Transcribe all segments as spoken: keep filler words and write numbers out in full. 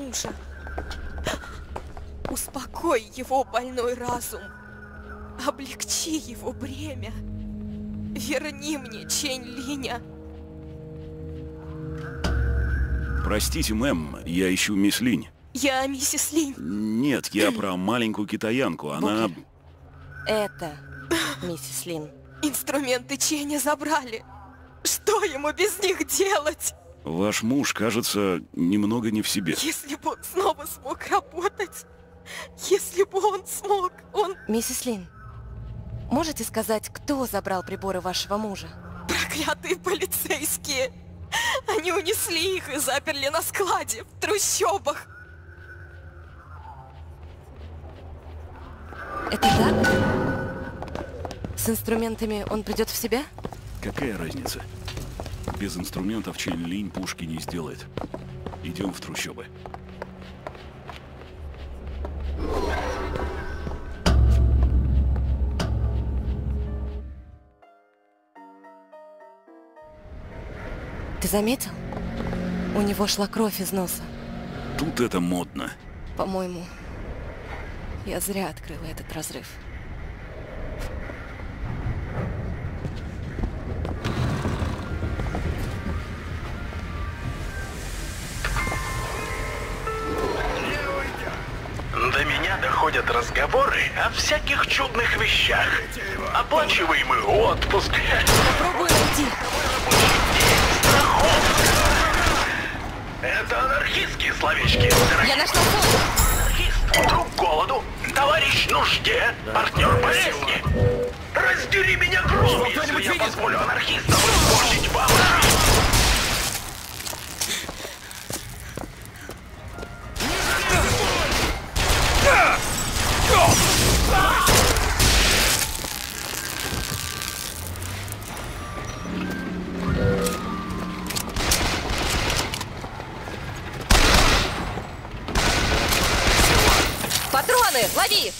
мужа. Успокой его больной разум. Облегчи его бремя. Верни мне Чэнь Линя. Простите, мэм, я ищу мисс Линь. Я миссис Линь. Нет, я про маленькую китаянку. Она... Букер. Это миссис Лин. Инструменты Чэня забрали. Что ему без них делать? Ваш муж, кажется, немного не в себе. Если бы он снова смог работать, если бы он смог, он... Миссис Лин, можете сказать, кто забрал приборы вашего мужа? Проклятые полицейские! Они унесли их и заперли на складе в трущобах. Это так? С инструментами он придет в себя? Какая разница? Без инструментов Чэнь Линь пушки не сделает. Идем в трущобы. Ты заметил? У него шла кровь из носа. Тут это модно. По-моему, я зря открыла этот разрыв. До меня доходят разговоры о всяких чудных вещах. Оплачиваемый отпуск. Попробуй найти. Это анархистские словечки. Я нашла сон. Анархист, друг голоду, товарищ нужде, партнер болезни. Раздери меня гром, если я позволю анархистам испортить вам жизнь. Патроны, лови!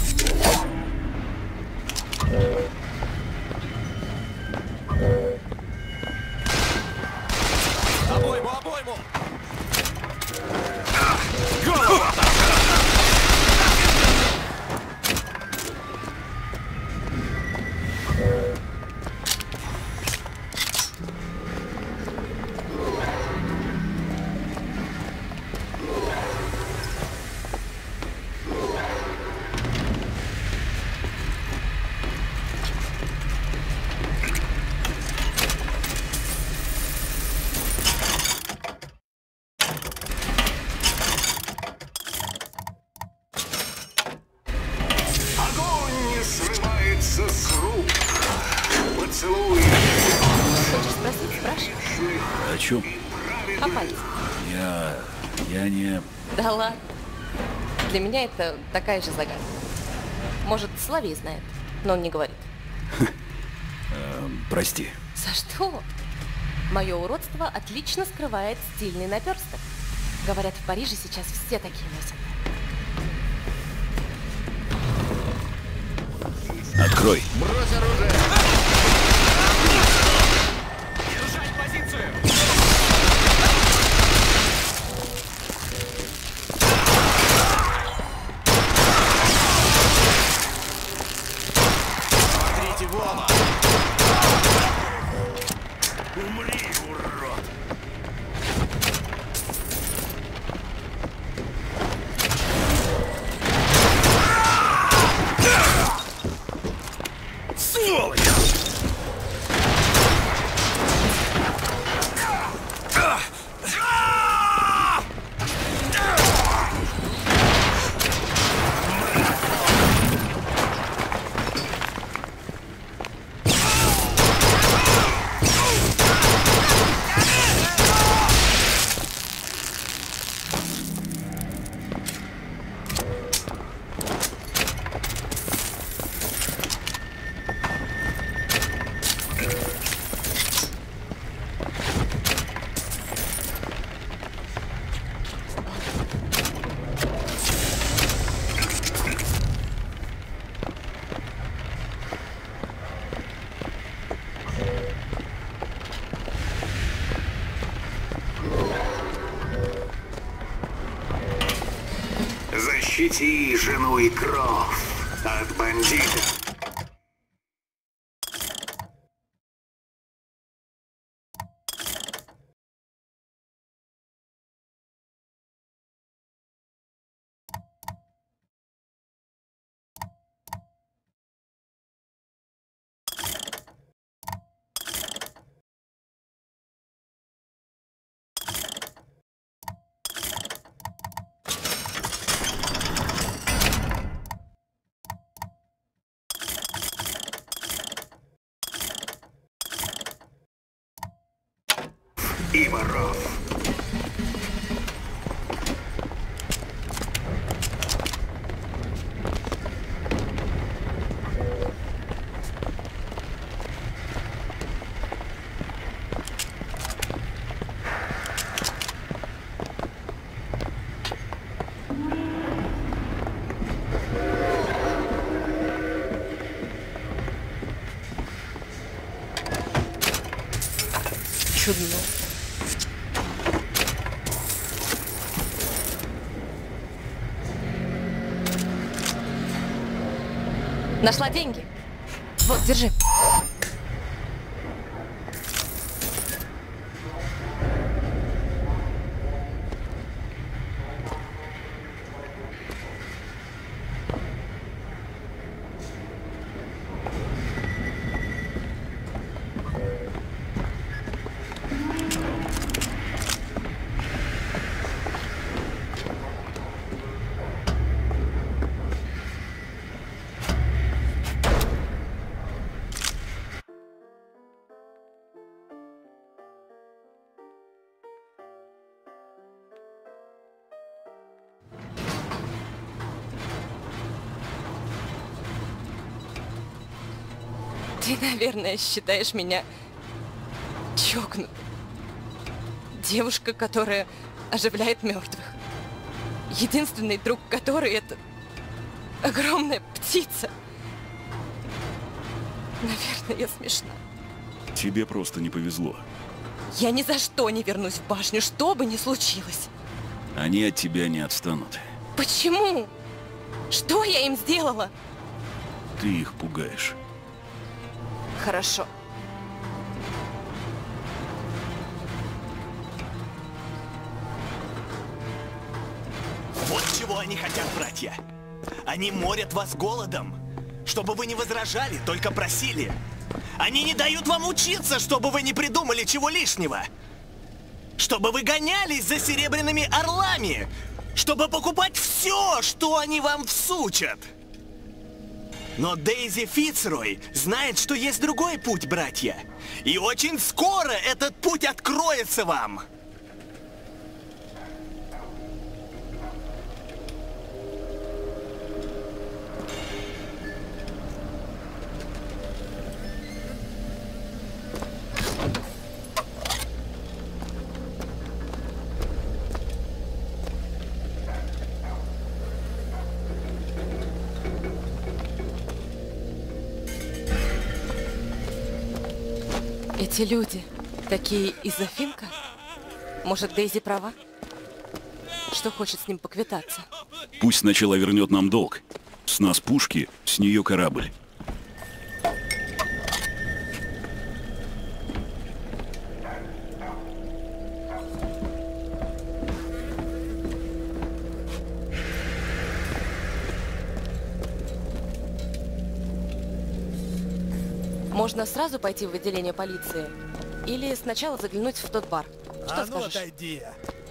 Обойму, обойму! Голова! Хочешь спросить? Спрашивай. О чем? О пальце. Я... я не... Да ладно. Для меня это такая же загадка. Может, Соловей знает, но он не говорит. Эм, прости. За что? Мое уродство отлично скрывает стильный наперсток. Говорят, в Париже сейчас все такие носят. Открой. Брось оружие! Держать позицию! Смотрите в оба! Умри, урод! Сволочь! Защити жену и кровь от бандита. И воров. Чудно. Нашла деньги. Вот, держи. Ты, наверное, считаешь меня чокнутой. Девушка, которая оживляет мертвых. Единственный друг которой — это огромная птица. Наверное, я смешна. Тебе просто не повезло. Я ни за что не вернусь в башню, что бы ни случилось. Они от тебя не отстанут. Почему? Что я им сделала? Ты их пугаешь. Хорошо. Вот чего они хотят, братья. Они морят вас голодом, чтобы вы не возражали, только просили. Они не дают вам учиться, чтобы вы не придумали чего лишнего. Чтобы вы гонялись за серебряными орлами. Чтобы покупать все, что они вам всучат. Но Дейзи Фицрой знает, что есть другой путь, братья. И очень скоро этот путь откроется вам. Эти люди такие из-за Финка? Может, Дейзи права? Что хочет с ним поквитаться? Пусть сначала вернет нам долг. С нас пушки, с нее корабль. Можно сразу пойти в отделение полиции? Или сначала заглянуть в тот бар? Что а скажешь? Ну, отойди.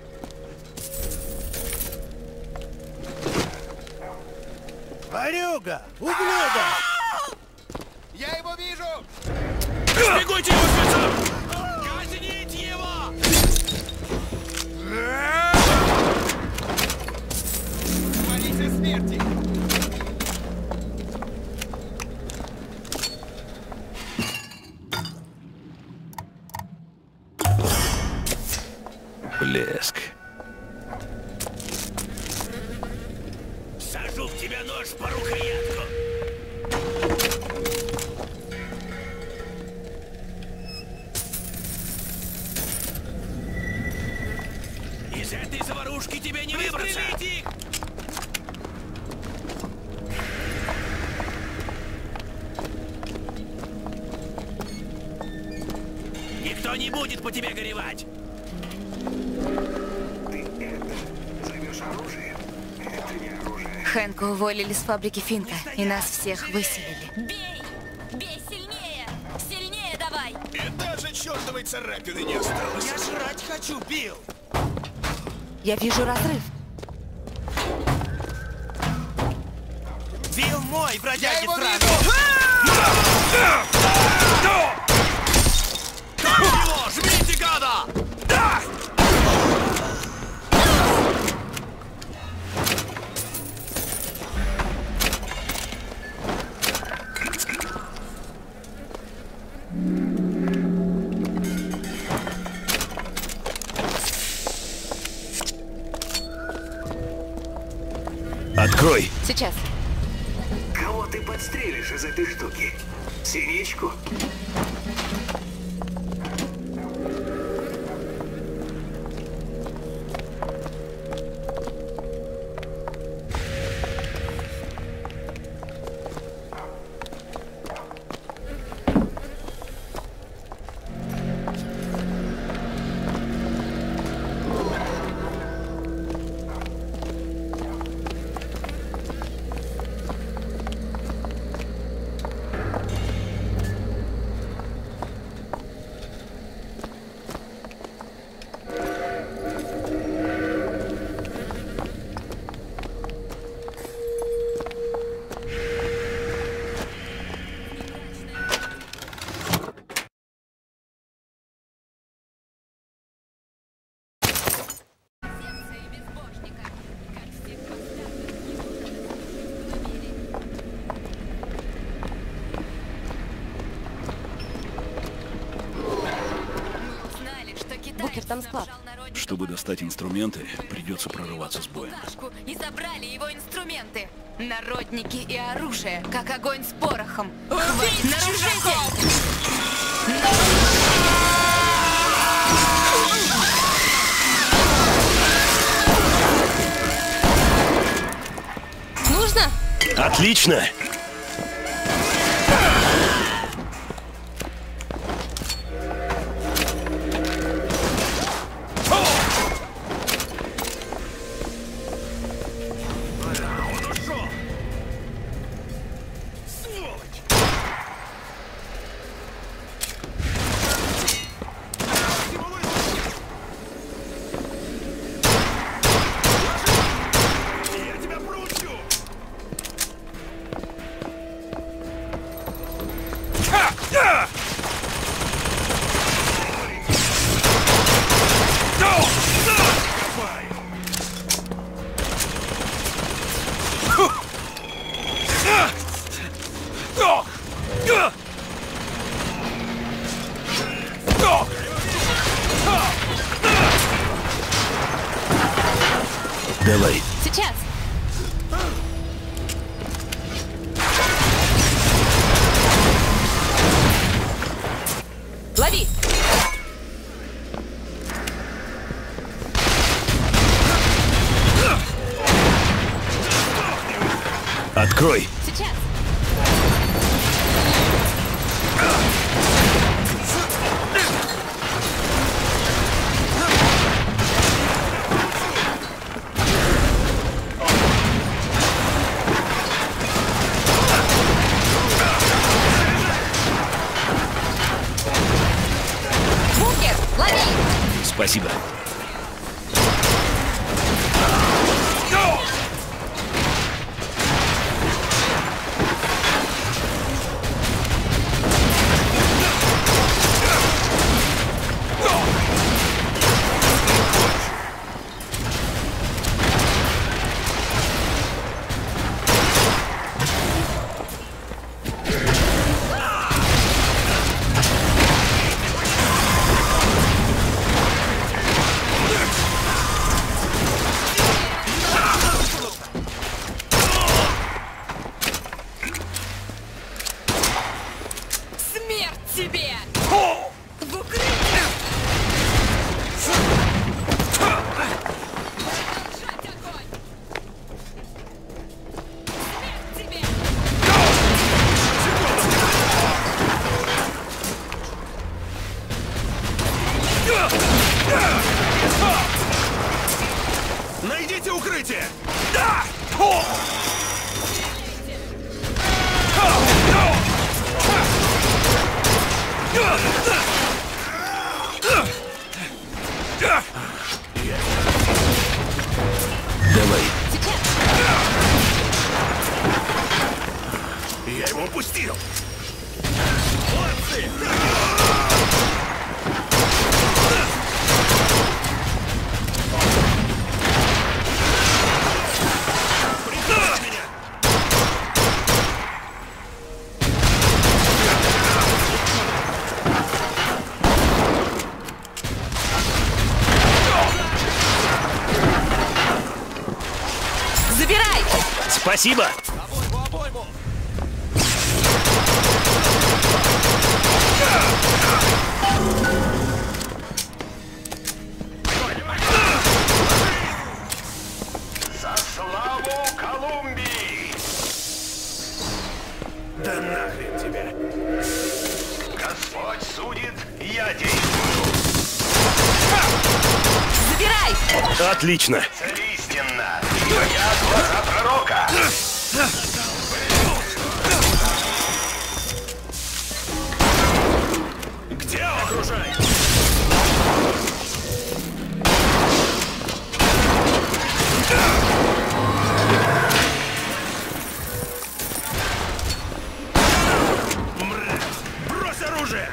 Ворюга! Ублюдок! Я его вижу! Бегуйте его спецом! Казните его! Полиция смерти! Блеск. Сажу в тебя нож по рукоятку! Из этой заварушки тебе не выбраться! не будет по тебе горевать. Хэнка уволили с фабрики Финка, и нас всех выселили. Бей! Бей сильнее! Сильнее давай! И даже чертовой царапины не осталось. Я жрать хочу, Билл! Я вижу разрыв. Билл мой, бродяги сраные! Его, жмите, гада! Да! Открой. Сейчас. Кого ты подстрелишь из этой штуки? Синичку? Букер, там склад. Чтобы достать инструменты, придется прорываться с боем. И забрали его инструменты. Народники и оружие, как огонь с порохом. Хватит нарушителей! Нужно? Отлично! Давай. Сейчас. Лови. Открой. Сейчас. Букер, лови. Спасибо. Смерть тебе! В укрытие! Продолжать огонь! Смерть тебе! Забирай! Спасибо! За славу Колумбии! Да нахрен тебя! Господь судит, я действую! Забирай! Отлично! Цель истинна! Я глаза пророка! Где он? Окружай! Мразь! Брось оружие!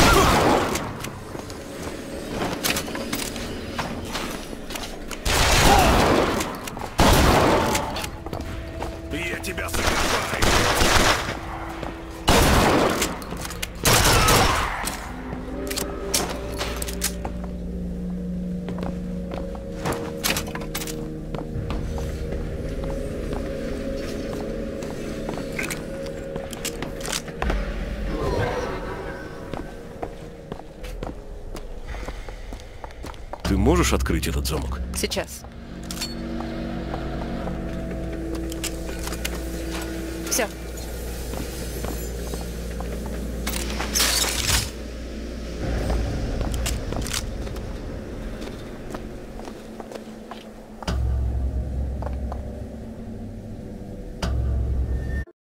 Я тебя закопаю! Ты можешь открыть этот замок? Сейчас.